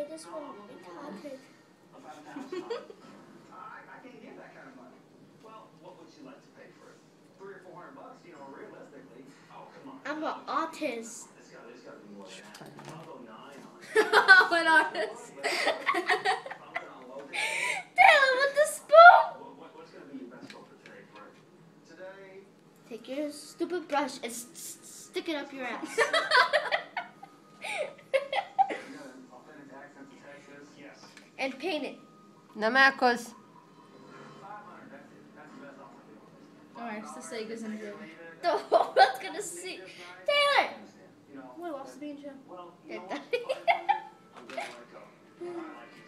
this one retarded. About I can't give that kind of money. Well, what would you like to pay for it? $300 or $400, you know, realistically. Oh, come on. I'm an artist. It's got to be more than that. I'll go 9 on it. I'm an artist. Taylor, with the spoon. What's going to be your best goal for today, Fred? Today. Take your stupid brush and stick it up your ass. Authentic accent to Texas? Yes. And paint it. Namacos. 500, that's it. That's the best offer. Alright, so Sega's in jail. The whole world's gonna see. Taylor! You know, What wants to be in jail? well, you Get know that. what? I'm going to let go. I like you.